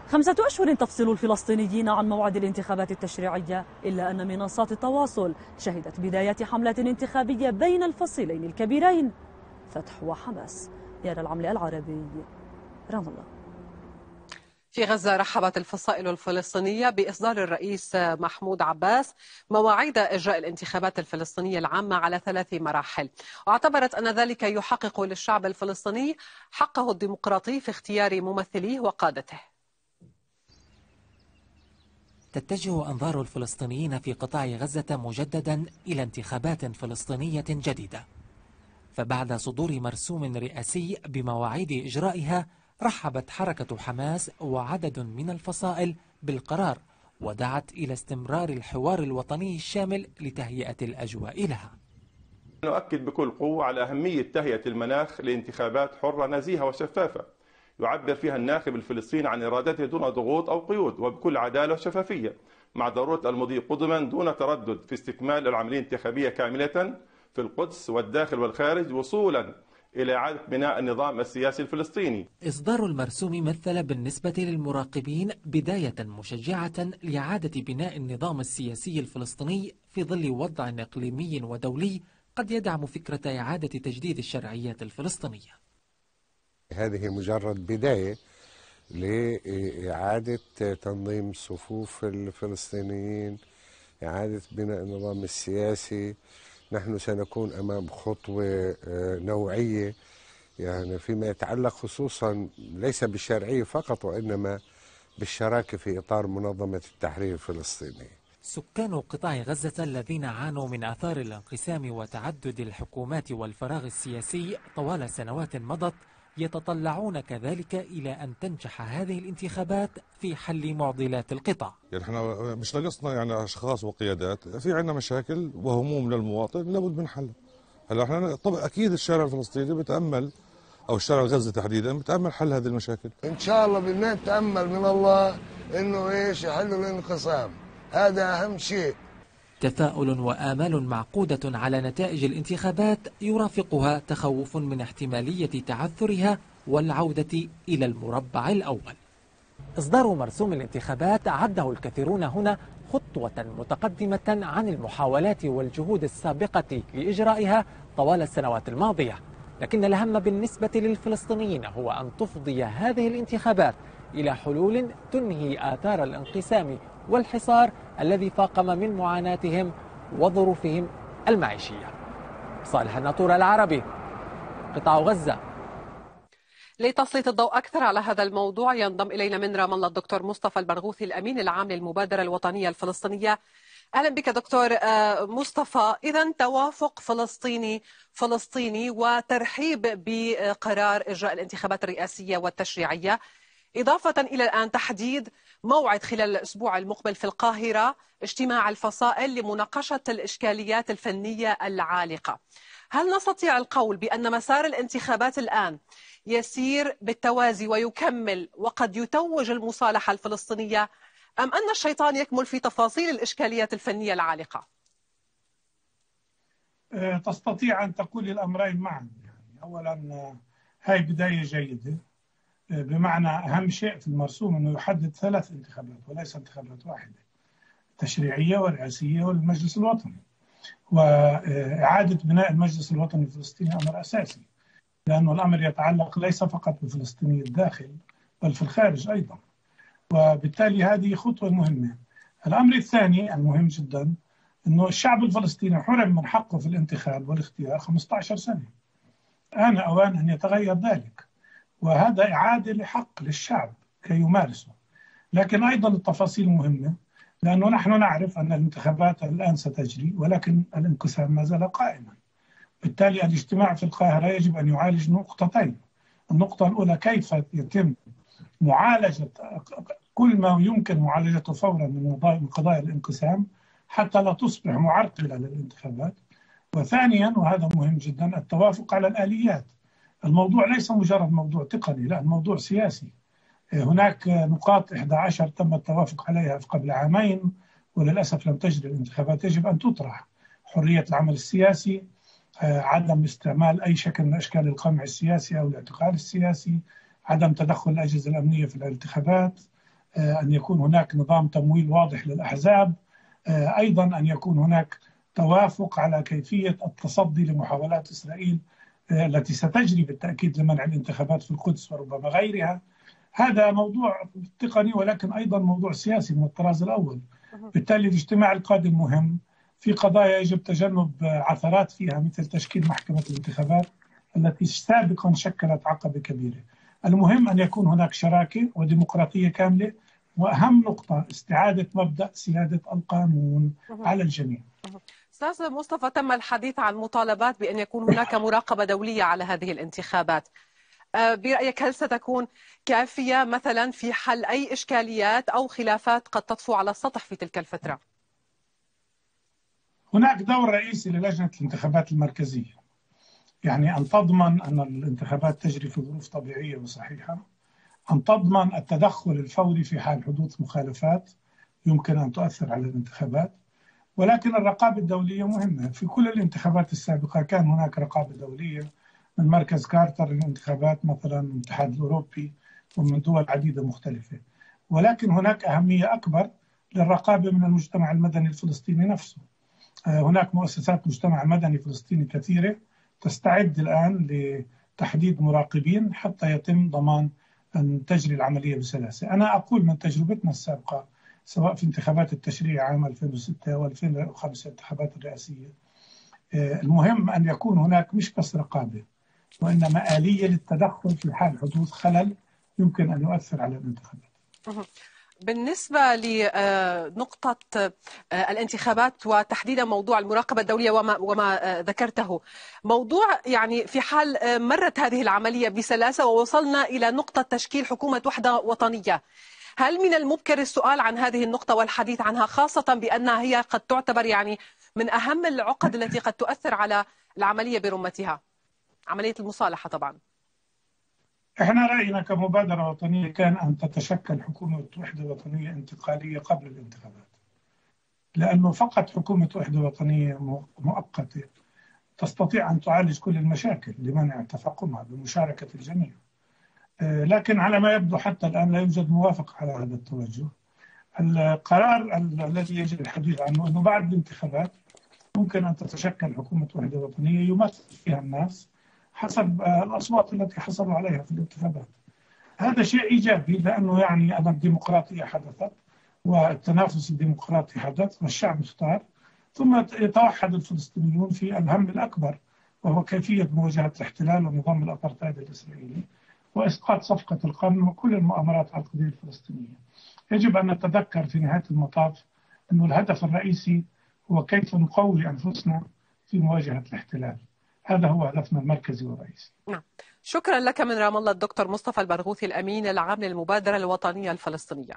N: خمسة أشهر تفصل الفلسطينيين عن موعد الانتخابات التشريعية، إلا أن منصات التواصل شهدت بداية حملة انتخابية بين الفصيلين الكبيرين فتح وحماس. يارا العملة العربي، رام الله.
A: في غزة رحبت الفصائل الفلسطينية بإصدار الرئيس محمود عباس مواعيد إجراء الانتخابات الفلسطينية العامة على ثلاث مراحل، واعتبرت أن ذلك يحقق للشعب الفلسطيني حقه الديمقراطي في اختيار ممثليه وقادته.
Q: تتجه أنظار الفلسطينيين في قطاع غزة مجددا إلى انتخابات فلسطينية جديدة، فبعد صدور مرسوم رئاسي بمواعيد إجرائها رحبت حركة حماس وعدد من الفصائل بالقرار، ودعت إلى استمرار الحوار الوطني الشامل لتهيئة الأجواء لها.
R: نؤكد بكل قوة على أهمية تهيئة المناخ لانتخابات حرة نزيهة وشفافة يعبر فيها الناخب الفلسطيني عن إرادته دون ضغوط أو قيود وبكل عدالة وشفافية، مع ضرورة المضي قدما دون تردد في استكمال العملية الانتخابية كاملة في القدس والداخل والخارج، وصولا إلى إعادة بناء النظام السياسي الفلسطيني.
Q: إصدار المرسوم مثل بالنسبة للمراقبين بداية مشجعة لإعادة بناء النظام السياسي الفلسطيني في ظل وضع إقليمي ودولي قد يدعم فكرة إعادة تجديد الشرعيات الفلسطينية.
S: هذه مجرد بداية لإعادة تنظيم صفوف الفلسطينيين، إعادة بناء النظام السياسي. نحن سنكون أمام خطوة نوعية يعني فيما يتعلق خصوصا ليس بالشرعية فقط وإنما بالشراكة في إطار منظمة التحرير الفلسطيني.
Q: سكان قطاع غزة الذين عانوا من آثار الانقسام وتعدد الحكومات والفراغ السياسي طوال سنوات مضت يتطلعون كذلك إلى أن تنجح هذه الانتخابات في حل معضلات القطاع.
T: يعني احنا مش ناقصنا يعني أشخاص وقيادات، في عندنا مشاكل وهموم للمواطن لابد من حلها. هلا احنا طبعا أكيد الشارع الفلسطيني بتأمل أو الشارع الغزي تحديدا بتأمل حل هذه المشاكل.
U: إن شاء الله بدنا نتأمل من الله إنه إيش يحلوا الانقسام، هذا أهم شيء.
Q: تفاؤل وآمال معقودة على نتائج الانتخابات يرافقها تخوف من احتمالية تعثرها والعودة إلى المربع الأول. إصدار مرسوم الانتخابات عده الكثيرون هنا خطوة متقدمة عن المحاولات والجهود السابقة لإجرائها طوال السنوات الماضية، لكن الأهم بالنسبة للفلسطينيين هو أن تفضي هذه الانتخابات إلى حلول تنهي آثار الانقسام والحصار الذي فاقم من معاناتهم وظروفهم المعيشية. صالح الناطور العربي، قطاع غزة.
A: لتسليط الضوء أكثر على هذا الموضوع ينضم إلينا من رام الله الدكتور مصطفى البرغوثي الأمين العام للمبادرة الوطنية الفلسطينية. أهلا بك دكتور مصطفى. إذن توافق فلسطيني فلسطيني وترحيب بقرار إجراء الانتخابات الرئاسية والتشريعية، إضافة إلى الآن تحديد موعد خلال الأسبوع المقبل في القاهرة اجتماع الفصائل لمناقشة الإشكاليات الفنية العالقة. هل نستطيع القول بأن مسار الانتخابات الآن يسير بالتوازي ويكمل وقد يتوج المصالحة الفلسطينية، أم أن الشيطان يكمل في تفاصيل الإشكاليات الفنية العالقة؟
M: تستطيع أن تقول الأمرين معا. يعني أولا هاي بداية جيدة، بمعنى أهم شيء في المرسوم أنه يحدد ثلاث انتخابات وليس انتخابات واحدة، تشريعية والرئاسية والمجلس الوطني. وإعادة بناء المجلس الوطني الفلسطيني أمر أساسي، لأنه الأمر يتعلق ليس فقط بفلسطيني الداخل بل في الخارج أيضا، وبالتالي هذه خطوة مهمة. الأمر الثاني المهم جدا أنه الشعب الفلسطيني حرم من حقه في الانتخاب والاختيار خمسة عشر سنة، آن أوان أن يتغير ذلك، وهذا إعادة لحق للشعب كي يمارسه. لكن أيضا التفاصيل مهمة، لأنه نحن نعرف أن الانتخابات الآن ستجري ولكن الانقسام ما زال قائما. بالتالي الاجتماع في القاهرة يجب أن يعالج نقطتين. النقطة الأولى كيف يتم معالجة كل ما يمكن معالجته فورا من قضايا الانقسام حتى لا تصبح معرقلة للانتخابات. وثانيا وهذا مهم جدا التوافق على الآليات. الموضوع ليس مجرد موضوع تقني، لا، الموضوع سياسي. هناك نقاط إحدى عشر تم التوافق عليها قبل عامين وللأسف لم تجري الانتخابات، يجب أن تطرح. حرية العمل السياسي، عدم استعمال أي شكل من أشكال القمع السياسي أو الاعتقال السياسي، عدم تدخل الأجهزة الأمنية في الانتخابات، أن يكون هناك نظام تمويل واضح للأحزاب، أيضا أن يكون هناك توافق على كيفية التصدي لمحاولات إسرائيل التي ستجري بالتأكيد لمنع الانتخابات في القدس وربما غيرها. هذا موضوع تقني ولكن أيضا موضوع سياسي من الطراز الأول. بالتالي الاجتماع القادم مهم في قضايا يجب تجنب عثرات فيها مثل تشكيل محكمة الانتخابات التي سابقا شكلت عقبة كبيرة. المهم أن يكون هناك شراكة وديمقراطية كاملة، وأهم نقطة استعادة مبدأ سيادة القانون على الجميع.
A: أستاذ مصطفى، تم الحديث عن مطالبات بأن يكون هناك مراقبة دولية على هذه الانتخابات. برأيك هل ستكون كافية مثلا في حل أي إشكاليات أو خلافات قد تطفو على السطح في تلك الفترة؟
M: هناك دور رئيسي للجنة الانتخابات المركزية، يعني أن تضمن أن الانتخابات تجري في ظروف طبيعية وصحيحة، أن تضمن التدخل الفوري في حال حدوث مخالفات يمكن أن تؤثر على الانتخابات. ولكن الرقابة الدولية مهمة. في كل الانتخابات السابقة كان هناك رقابة دولية من مركز كارتر للانتخابات مثلا، من الاتحاد الأوروبي ومن دول عديدة مختلفة. ولكن هناك أهمية أكبر للرقابة من المجتمع المدني الفلسطيني نفسه. هناك مؤسسات مجتمع مدني فلسطيني كثيرة تستعد الآن لتحديد مراقبين حتى يتم ضمان أن تجري العملية بسلاسة. أنا أقول من تجربتنا السابقة سواء في انتخابات التشريع عام ألفين وستة وألفين وخمسة الانتخابات الرئاسية، المهم أن يكون هناك مش بس رقابة وإنما آلية للتدخل في حال حدوث خلل يمكن أن يؤثر على الانتخابات.
A: بالنسبة لنقطة الانتخابات وتحديدا موضوع المراقبة الدولية وما, وما ذكرته، موضوع يعني في حال مرت هذه العملية بسلاسة ووصلنا إلى نقطة تشكيل حكومة وحدة وطنية، هل من المبكر السؤال عن هذه النقطة والحديث عنها، خاصة بأنها هي قد تعتبر يعني من أهم العقد التي قد تؤثر على العملية برمتها، عملية المصالحة طبعا؟
M: احنا رأينا كمبادرة وطنية كان أن تتشكل حكومة وحدة وطنية انتقالية قبل الانتخابات، لأنه فقط حكومة وحدة وطنية مؤقتة تستطيع أن تعالج كل المشاكل لمنع تفاقمها بمشاركة الجميع. لكن على ما يبدو حتى الآن لا يوجد موافقة على هذا التوجه. القرار الذي يجب الحديث عنه أنه بعد الانتخابات ممكن أن تتشكل حكومة وحدة وطنية يمثل فيها الناس حسب الأصوات التي حصلوا عليها في الانتخابات. هذا شيء إيجابي لأنه يعني أن الديمقراطية حدثت والتنافس الديمقراطي حدث والشعب اختار، ثم يتوحد الفلسطينيون في الهم الأكبر وهو كيفية مواجهة الاحتلال ونظام الأبرتايد الإسرائيلي وإسقاط صفقة القرن وكل المؤامرات على القضية الفلسطينية. يجب أن نتذكر في نهاية المطاف أن الهدف الرئيسي هو كيف نقوي أنفسنا في مواجهة الاحتلال. هذا هو هدفنا المركزي والرئيسي.
A: نعم. شكرا لك من رام الله الدكتور مصطفى البرغوثي الأمين العام للمبادرة الوطنية الفلسطينية.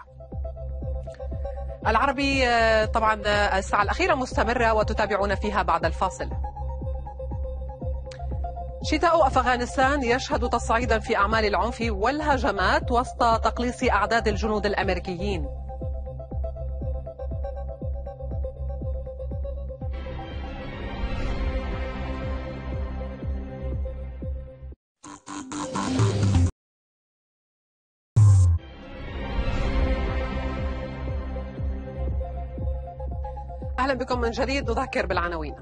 A: العربي طبعا الساعة الأخيرة مستمرة وتتابعون فيها بعد الفاصل. شتاء أفغانستان يشهد تصعيدا في أعمال العنف والهجمات وسط تقليص أعداد الجنود الأمريكيين. أهلا بكم من جديد. نذكر بالعناوين.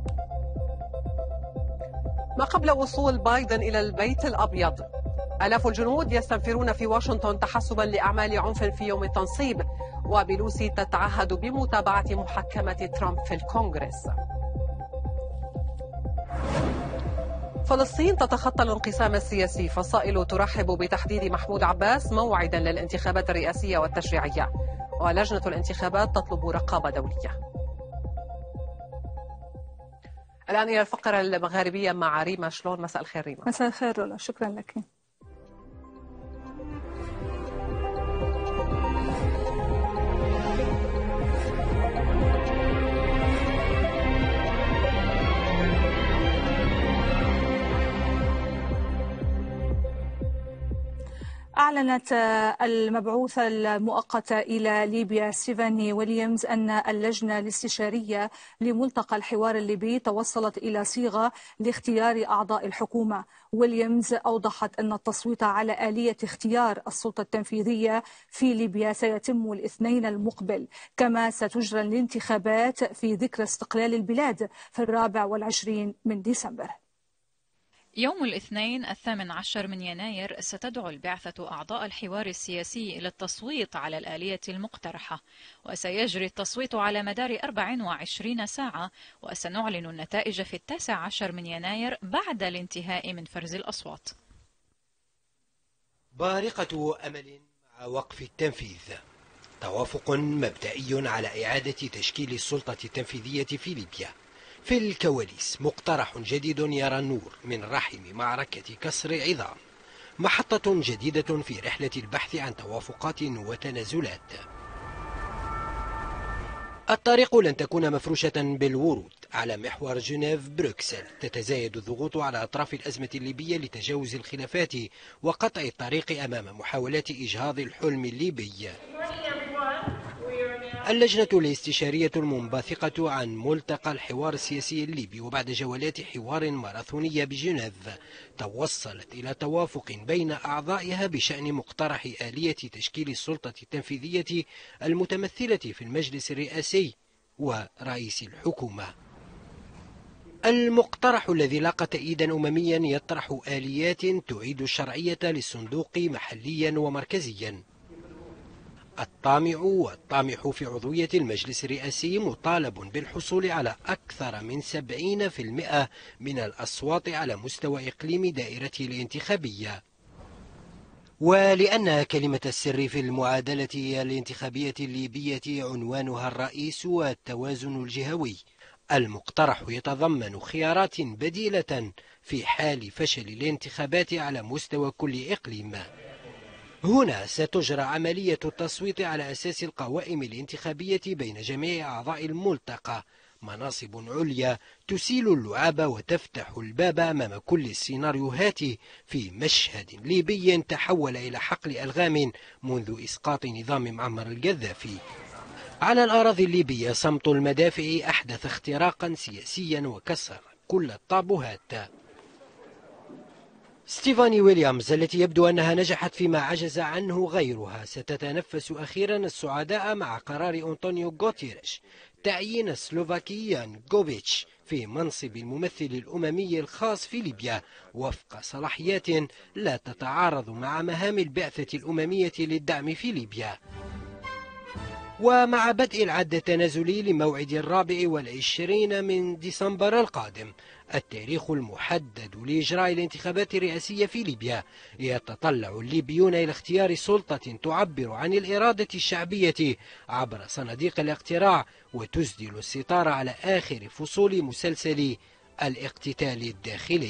A: ما قبل وصول بايدن إلى البيت الأبيض، آلاف الجنود يستنفرون في واشنطن تحسبا لأعمال عنف في يوم التنصيب، وبيلوسي تتعهد بمتابعة محاكمة ترامب في الكونغرس. فلسطين تتخطى الانقسام السياسي، فصائل ترحب بتحديد محمود عباس موعدا للانتخابات الرئاسية والتشريعية، ولجنة الانتخابات تطلب رقابة دولية. الآن إلى الفقرة المغاربية مع ريما شلون. مساء الخير ريما.
B: مساء الخير رولا، شكرا لك. أعلنت المبعوثة المؤقتة إلى ليبيا ستيفاني ويليامز أن اللجنة الاستشارية لملتقى الحوار الليبي توصلت إلى صيغة لاختيار أعضاء الحكومة. ويليامز أوضحت أن التصويت على آلية اختيار السلطة التنفيذية في ليبيا سيتم الاثنين المقبل، كما ستجرى الانتخابات في ذكرى استقلال البلاد في الرابع والعشرين من ديسمبر.
V: يوم الاثنين الثامن عشر من يناير ستدعو البعثة أعضاء الحوار السياسي إلى التصويت على الآلية المقترحة، وسيجري التصويت على مدار أربع وعشرين ساعة، وسنعلن النتائج في التاسع عشر من يناير بعد الانتهاء من فرز الأصوات.
W: بارقة أمل مع وقف التنفيذ. توافق مبدئي على إعادة تشكيل السلطة التنفيذية في ليبيا. في الكواليس مقترح جديد يرى النور من رحم معركة كسر عظام، محطة جديدة في رحلة البحث عن توافقات وتنازلات. الطريق لن تكون مفروشة بالورود. على محور جنيف بروكسل تتزايد الضغوط على أطراف الأزمة الليبية لتجاوز الخلافات وقطع الطريق أمام محاولات إجهاض الحلم الليبي. اللجنة الاستشارية المنبثقة عن ملتقى الحوار السياسي الليبي وبعد جولات حوار ماراثونية بجنيف توصلت إلى توافق بين أعضائها بشأن مقترح آلية تشكيل السلطة التنفيذية المتمثلة في المجلس الرئاسي ورئيس الحكومة. المقترح الذي لاقى تأييدا أمميا يطرح آليات تعيد الشرعية للصندوق محليا ومركزيا. الطامع والطامح في عضوية المجلس الرئاسي مطالب بالحصول على أكثر من سبعين بالمئة من الأصوات على مستوى إقليم دائرته الانتخابية. ولأن كلمة السر في المعادلة الانتخابية الليبية عنوانها الرئيس والتوازن الجهوي، المقترح يتضمن خيارات بديلة في حال فشل الانتخابات على مستوى كل إقليم. هنا ستجرى عملية التصويت على أساس القوائم الانتخابية بين جميع أعضاء الملتقى، مناصب عليا تسيل اللعاب وتفتح الباب أمام كل السيناريوهات في مشهد ليبي تحول إلى حقل ألغام منذ إسقاط نظام معمر القذافي. على الأراضي الليبية صمت المدافع أحدث اختراقا سياسيا وكسر كل الطابوهات. ستيفاني ويليامز التي يبدو أنها نجحت فيما عجز عنه غيرها ستتنفس أخيرا السعداء مع قرار أنطونيو غوتيريش تعيين السلوفاكي يان غوفيتش في منصب الممثل الأممي الخاص في ليبيا وفق صلاحيات لا تتعارض مع مهام البعثة الأممية للدعم في ليبيا. ومع بدء العد التنازلي لموعد الرابع والعشرين من ديسمبر القادم التاريخ المحدد لإجراء الانتخابات الرئاسية في ليبيا، يتطلع الليبيون إلى اختيار سلطة تعبر عن الإرادة الشعبية عبر صناديق الاقتراع وتسدل الستار على آخر فصول مسلسل الاقتتال الداخلي.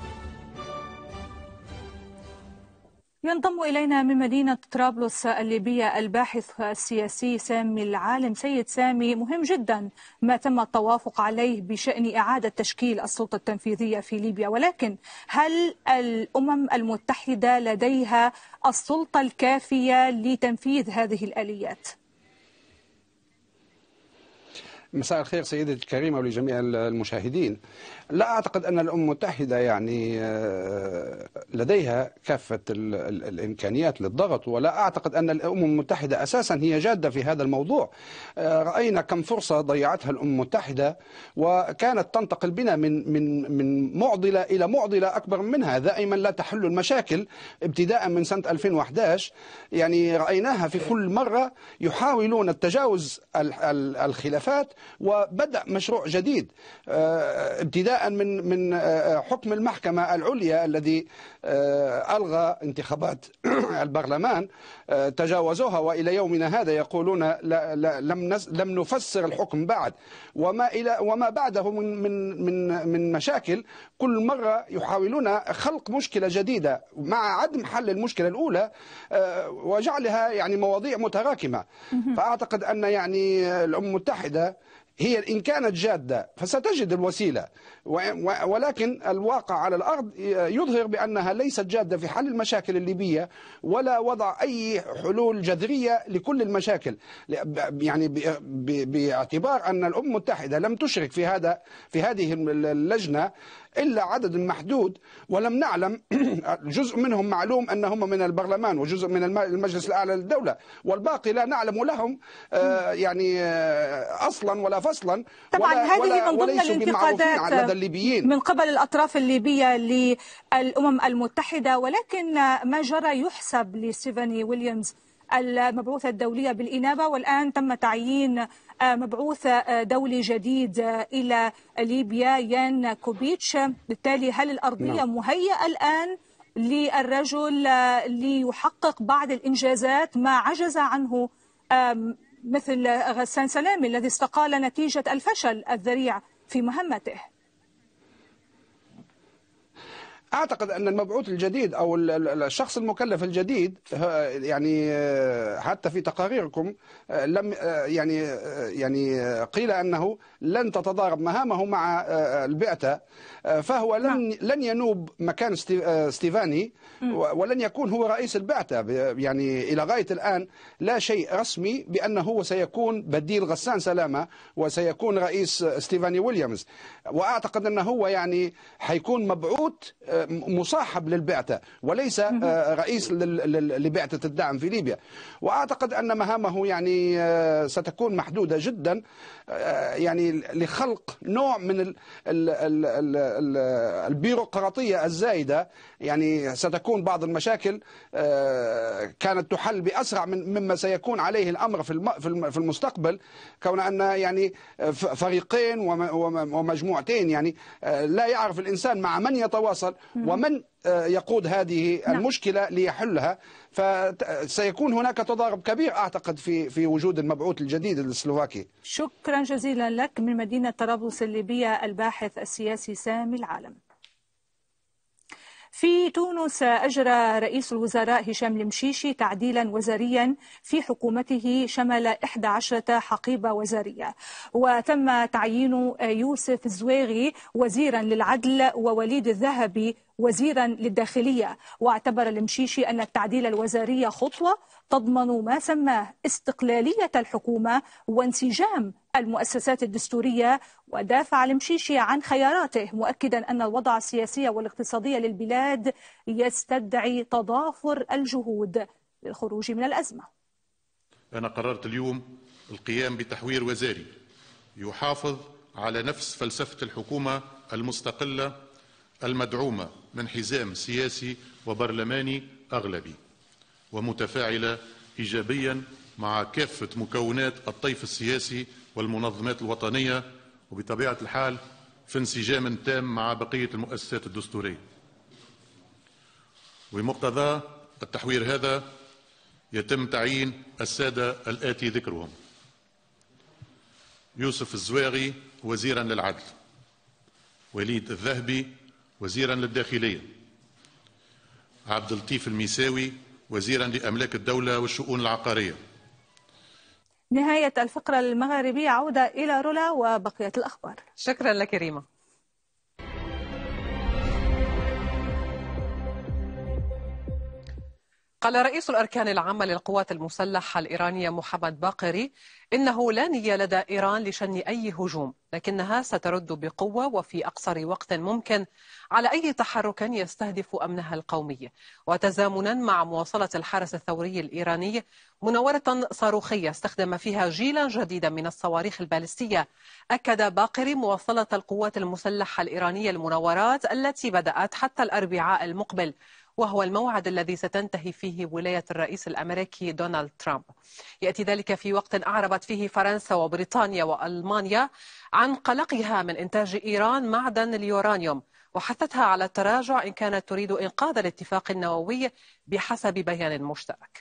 B: ينضم إلينا من مدينة طرابلس الليبية الباحث السياسي سامي العالم. سيد سامي، مهم جدا ما تم التوافق عليه بشأن إعادة تشكيل السلطة التنفيذية في ليبيا، ولكن هل الأمم المتحدة لديها السلطة الكافية لتنفيذ هذه الآليات؟
X: مساء الخير سيدتي الكريمة ولجميع المشاهدين. لا أعتقد أن الأمم المتحدة يعني لديها كافة الإمكانيات للضغط، ولا أعتقد أن الأمم المتحدة أساسا هي جادة في هذا الموضوع. رأينا كم فرصة ضيعتها الأمم المتحدة وكانت تنتقل بنا من من من معضلة إلى معضلة أكبر منها، دائما لا تحل المشاكل ابتداء من سنة ألفين وأحد عشر. يعني رأيناها في كل مرة يحاولون التجاوز الخلافات وبدأ مشروع جديد ابتداء من من حكم المحكمة العليا الذي ألغى انتخابات البرلمان، تجاوزوها وإلى يومنا هذا يقولون لا لا لم لم نفسر الحكم بعد، وما إلى وما بعده من من من من مشاكل. كل مرة يحاولون خلق مشكلة جديدة مع عدم حل المشكلة الأولى وجعلها يعني مواضيع متراكمة. فأعتقد أن يعني الأمم المتحدة هي إن كانت جادة فستجد الوسيلة، ولكن الواقع على الأرض يظهر بأنها ليست جادة في حل المشاكل الليبية ولا وضع أي حلول جذرية لكل المشاكل. يعني باعتبار أن الأمم المتحدة لم تشرك في هذا في هذه اللجنة إلا عدد محدود، ولم نعلم جزء منهم معلوم أنهم من البرلمان وجزء من المجلس الأعلى للدولة، والباقي لا نعلم لهم يعني أصلا ولا فصلا.
B: طبعا
X: ولا
B: هذه
X: ولا
B: من ضمن الانتقادات من قبل الأطراف الليبية للأمم المتحدة، ولكن ما جرى يحسب لستيفاني ويليامز المبعوثة الدولية بالإنابة، والآن تم تعيين مبعوث دولي جديد إلى ليبيا يان كوبيتش. بالتالي هل الأرضية مهيئة الآن للرجل ليحقق بعض الإنجازات ما عجز عنه مثل غسان سلامي الذي استقال نتيجة الفشل الذريع في مهمته؟
X: أعتقد أن المبعوث الجديد أو الشخص المكلف الجديد، يعني حتى في تقاريركم لم يعني يعني قيل أنه لن تتضارب مهامه مع البعثة، فهو لن لن ينوب مكان ستيفاني ولن يكون هو رئيس البعثة. يعني إلى غاية الآن لا شيء رسمي بأنه هو سيكون بديل غسان سلامة وسيكون رئيس ستيفاني ويليامز، وأعتقد أنه هو يعني حيكون مبعوث مصاحب للبعثة وليس رئيس لبعثة الدعم في ليبيا. وأعتقد أن مهامه يعني ستكون محدودة جدا، يعني لخلق نوع من البيروقراطية الزايدة. يعني ستكون بعض المشاكل كانت تحل بأسرع من مما سيكون عليه الأمر في المستقبل، كون أن يعني فريقين ومجموعتين يعني لا يعرف الإنسان مع من يتواصل ومن يقود هذه المشكلة ليحلها، فسيكون هناك تضارب كبير أعتقد في في وجود المبعوث الجديد السلوفاكي.
B: شكرا جزيلا لك من مدينة طرابلس الليبية الباحث السياسي سامي العالم. في تونس أجرى رئيس الوزراء هشام المشيشي تعديلا وزاريا في حكومته شمل إحدى عشرة حقيبة وزارية، وتم تعيين يوسف الزويغي وزيرا للعدل ووليد الذهبي وزيرا للداخلية. واعتبر المشيشي أن التعديل الوزاري خطوة تضمن ما سماه استقلالية الحكومة وانسجام المؤسسات الدستورية، ودافع المشيشي عن خياراته مؤكدا أن الوضع السياسي والاقتصادي للبلاد يستدعي تضافر الجهود للخروج من الأزمة.
E: أنا قررت اليوم القيام بتحوير وزاري يحافظ على نفس فلسفة الحكومة المستقلة المدعومة من حزام سياسي وبرلماني أغلبي ومتفاعلة إيجابيا مع كافة مكونات الطيف السياسي والمنظمات الوطنية، وبطبيعة الحال في انسجام تام مع بقية المؤسسات الدستورية. ومقتضى التحوير هذا يتم تعيين السادة الآتي ذكرهم: يوسف الزواغي وزيرا للعدل، وليد الذهبي وزيرا للداخلية، عبد اللطيف الميساوي وزيرا لأملاك الدولة والشؤون العقارية.
B: نهاية الفقرة المغاربية، عودة إلى رولا وبقية الأخبار.
A: شكرا لك ريما. قال رئيس الأركان العامة للقوات المسلحة الإيرانية محمد باقري إنه لا نية لدى إيران لشن أي هجوم، لكنها سترد بقوة وفي أقصر وقت ممكن على أي تحرك يستهدف أمنها القومي. وتزامنا مع مواصلة الحرس الثوري الإيراني مناورة صاروخية استخدم فيها جيلا جديدا من الصواريخ البالستية، أكد باقري مواصلة القوات المسلحة الإيرانية المناورات التي بدأت حتى الأربعاء المقبل، وهو الموعد الذي ستنتهي فيه ولاية الرئيس الأمريكي دونالد ترامب. يأتي ذلك في وقت أعربت فيه فرنسا وبريطانيا وألمانيا عن قلقها من إنتاج إيران معدن اليورانيوم، وحثتها على التراجع إن كانت تريد إنقاذ الاتفاق النووي بحسب بيان مشترك.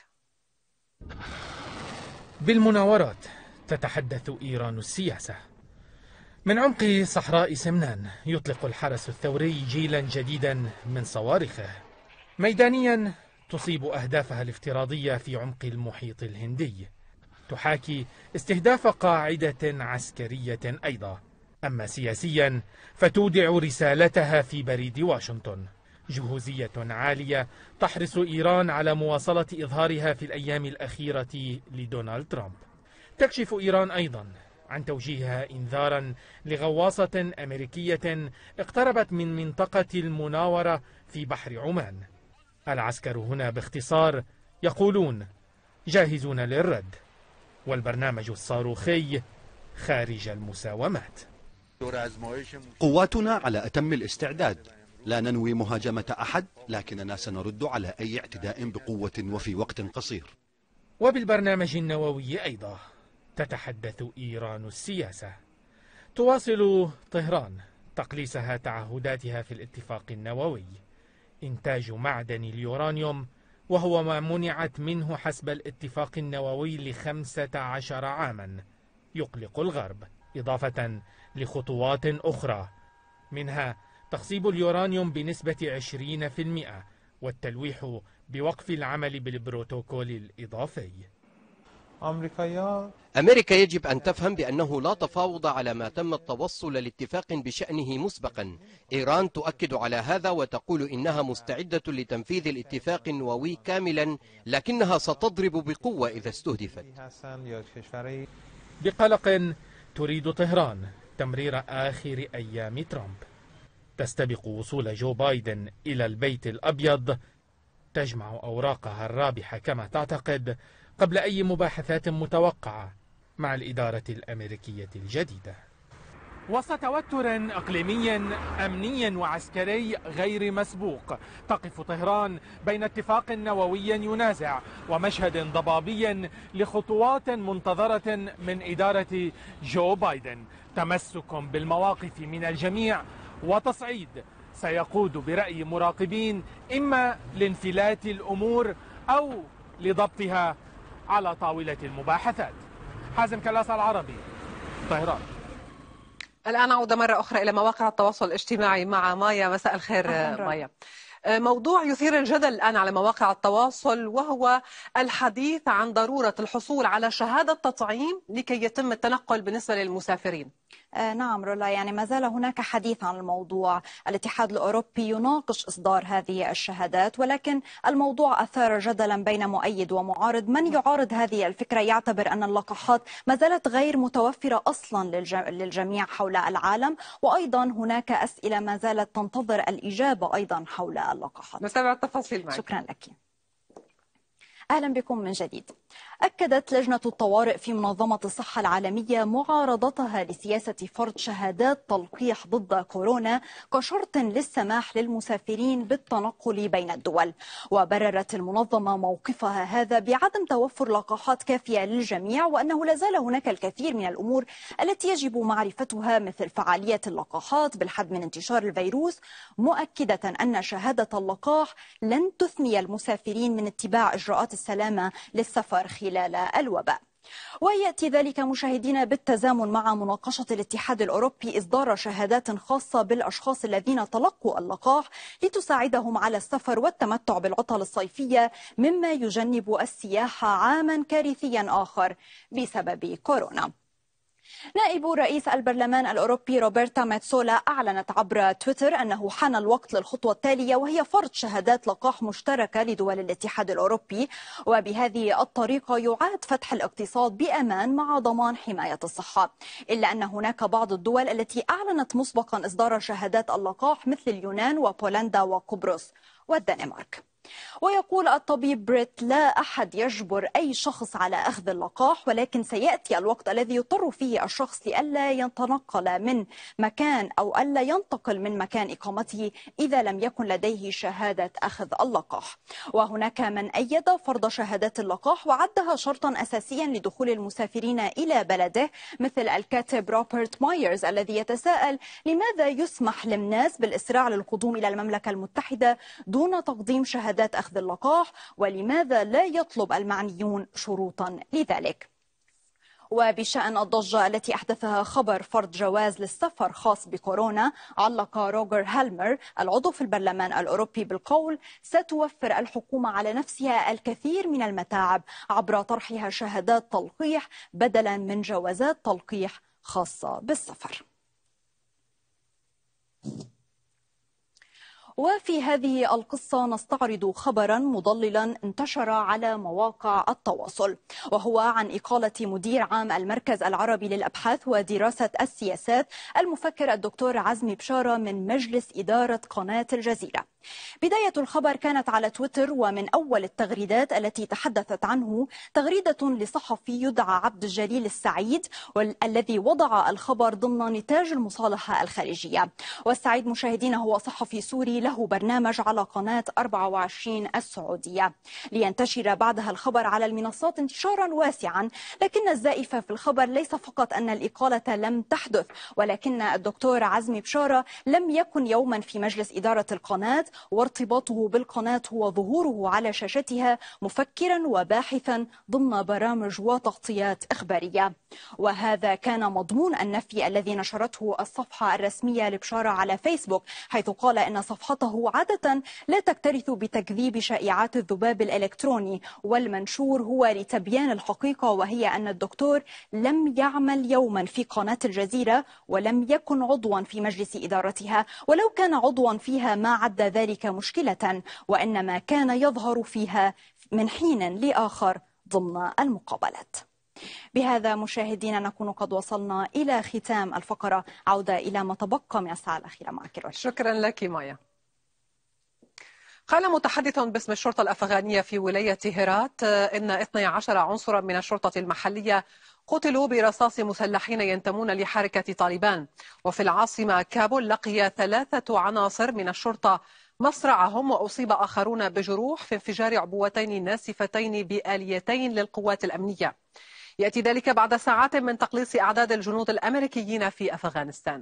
F: بالمناورات تتحدث إيران السياسة. من عمق صحراء سمنان يطلق الحرس الثوري جيلا جديدا من صواريخه، ميدانيا تصيب أهدافها الافتراضية في عمق المحيط الهندي. تحاكي استهداف قاعدة عسكرية أيضا. أما سياسيا فتودع رسالتها في بريد واشنطن. جهوزية عالية تحرص إيران على مواصلة إظهارها في الأيام الأخيرة لدونالد ترامب. تكشف إيران أيضا عن توجيهها إنذارا لغواصة أمريكية اقتربت من منطقة المناورة في بحر عمان. العسكر هنا باختصار يقولون جاهزون للرد، والبرنامج الصاروخي خارج المساومات.
G: قواتنا على أتم الاستعداد، لا ننوي مهاجمة أحد، لكننا سنرد على أي اعتداء بقوة وفي وقت قصير.
F: وبالبرنامج النووي أيضا تتحدث إيران السياسة. تواصل طهران تقليصها تعهداتها في الاتفاق النووي. إنتاج معدن اليورانيوم وهو ما منعت منه حسب الاتفاق النووي لخمسة عشر عاما يقلق الغرب، إضافة لخطوات أخرى منها تخصيب اليورانيوم بنسبة عشرين بالمئة والتلويح بوقف العمل بالبروتوكول الإضافي.
W: أمريكا يجب أن تفهم بأنه لا تفاوض على ما تم التوصل لاتفاق بشأنه مسبقا. إيران تؤكد على هذا وتقول إنها مستعدة لتنفيذ الاتفاق النووي كاملا، لكنها ستضرب بقوة إذا استهدفت.
F: بقلق تريد طهران تمرير آخر أيام ترامب. تستبق وصول جو بايدن إلى البيت الأبيض، تجمع أوراقها الرابحة كما تعتقد قبل أي مباحثات متوقعة مع الإدارة الأمريكية الجديدة. وسط توتر إقليمي أمني وعسكري غير مسبوق، تقف طهران بين اتفاق نووي ينازع ومشهد ضبابي لخطوات منتظرة من إدارة جو بايدن. تمسك بالمواقف من الجميع وتصعيد سيقود برأي مراقبين إما لانفلات الأمور أو لضبطها على طاولة المباحثات. حازم كلاس العربي، طهران.
A: الآن أعود مرة أخرى إلى مواقع التواصل الاجتماعي مع مايا. مساء الخير مايا. موضوع يثير الجدل الآن على مواقع التواصل وهو الحديث عن ضرورة الحصول على شهادة تطعيم لكي يتم التنقل بالنسبة للمسافرين.
C: آه نعم رولا، يعني ما زال هناك حديث عن الموضوع. الاتحاد الأوروبي يناقش إصدار هذه الشهادات، ولكن الموضوع أثار جدلا بين مؤيد ومعارض. من يعارض هذه الفكرة يعتبر أن اللقاحات ما زالت غير متوفرة أصلا للجميع حول العالم، وأيضا هناك أسئلة ما زالت تنتظر الإجابة أيضا حول اللقاحات.
A: نتابع التفاصيل معك.
C: شكرا لك. أهلا بكم من جديد. أكدت لجنة الطوارئ في منظمة الصحة العالمية معارضتها لسياسة فرض شهادات تلقيح ضد كورونا كشرط للسماح للمسافرين بالتنقل بين الدول. وبررت المنظمة موقفها هذا بعدم توفر لقاحات كافية للجميع، وأنه لا زال هناك الكثير من الأمور التي يجب معرفتها مثل فعالية اللقاحات بالحد من انتشار الفيروس، مؤكدة أن شهادة اللقاح لن تثني المسافرين من اتباع إجراءات السلامة للسفر خلال الوباء. ويأتي ذلك مشاهدينا بالتزامن مع مناقشة الاتحاد الأوروبي إصدار شهادات خاصة بالأشخاص الذين تلقوا اللقاح لتساعدهم على السفر والتمتع بالعطل الصيفية، مما يجنب السياحة عاما كارثيا آخر بسبب كورونا. نائب رئيس البرلمان الأوروبي روبرتا ماتسولا أعلنت عبر تويتر أنه حان الوقت للخطوة التالية، وهي فرض شهادات لقاح مشتركة لدول الاتحاد الأوروبي، وبهذه الطريقة يعاد فتح الاقتصاد بأمان مع ضمان حماية الصحة. إلا أن هناك بعض الدول التي أعلنت مسبقا إصدار شهادات اللقاح مثل اليونان وبولندا وقبرص والدنمارك. ويقول الطبيب بريت: لا أحد يجبر أي شخص على أخذ اللقاح، ولكن سيأتي الوقت الذي يضطر فيه الشخص لئلا يتنقل من مكان أو ألا ينتقل من مكان إقامته إذا لم يكن لديه شهادة أخذ اللقاح. وهناك من أيد فرض شهادات اللقاح وعدها شرطا أساسيا لدخول المسافرين إلى بلده، مثل الكاتب روبرت مايرز الذي يتساءل لماذا يسمح للناس بالإسراع للقدوم إلى المملكة المتحدة دون تقديم شهادات أخذ اللقاح، ولماذا لا يطلب المعنيون شروطا لذلك. وبشأن الضجة التي أحدثها خبر فرض جواز للسفر خاص بكورونا، علق روجر هالمر العضو في البرلمان الأوروبي بالقول: ستوفر الحكومة على نفسها الكثير من المتاعب عبر طرحها شهادات تلقيح بدلا من جوازات تلقيح خاصة بالسفر. وفي هذه القصة نستعرض خبرا مضللا انتشر على مواقع التواصل، وهو عن إقالة مدير عام المركز العربي للأبحاث ودراسة السياسات المفكر الدكتور عزمي بشارة من مجلس إدارة قناة الجزيرة. بداية الخبر كانت على تويتر، ومن أول التغريدات التي تحدثت عنه تغريدة لصحفي يدعى عبد الجليل السعيد، والذي وضع الخبر ضمن نتاج المصالحة الخارجية. والسعيد مشاهدينا هو صحفي سوري له برنامج على قناة أربعة وعشرين السعودية، لينتشر بعدها الخبر على المنصات انتشارا واسعا. لكن الزائف في الخبر ليس فقط أن الإقالة لم تحدث، ولكن الدكتور عزمي بشارة لم يكن يوما في مجلس إدارة القناة، وارتباطه بالقناة هو ظهوره على شاشتها مفكرا وباحثا ضمن برامج وتغطيات إخبارية. وهذا كان مضمون النفي الذي نشرته الصفحة الرسمية لبشارة على فيسبوك، حيث قال إن صفحته عادة لا تكترث بتكذيب شائعات الذباب الإلكتروني، والمنشور هو لتبيان الحقيقة، وهي أن الدكتور لم يعمل يوما في قناة الجزيرة ولم يكن عضوا في مجلس إدارتها، ولو كان عضوا فيها ما عد ذلك مشكلة، وإنما كان يظهر فيها من حين لآخر ضمن المقابلات. بهذا مشاهدينا نكون قد وصلنا إلى ختام الفقرة. عودة إلى ما تبقى من الساعة الأخيرة معك روشا.
A: شكرا لك مايا. قال متحدث باسم الشرطة الأفغانية في ولاية هرات إن اثني عشر عنصرا من الشرطة المحلية قتلوا برصاص مسلحين ينتمون لحركة طالبان. وفي العاصمة كابول لقي ثلاثة عناصر من الشرطة مصرعهم، وأصيب آخرون بجروح في انفجار عبوتين ناسفتين بآليتين للقوات الأمنية. يأتي ذلك بعد ساعات من تقليص أعداد الجنود الأمريكيين في أفغانستان.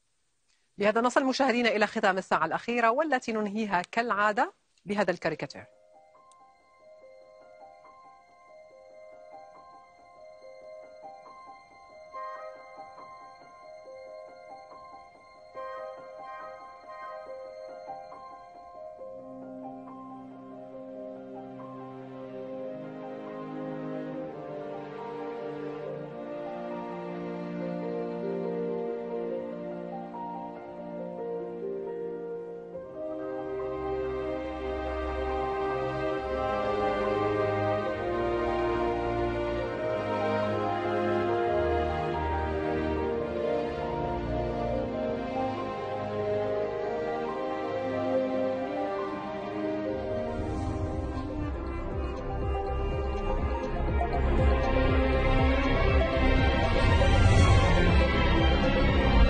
A: بهذا نصل مشاهدينا إلى ختام الساعة الأخيرة، والتي ننهيها كالعادة بهذا الكاريكاتير.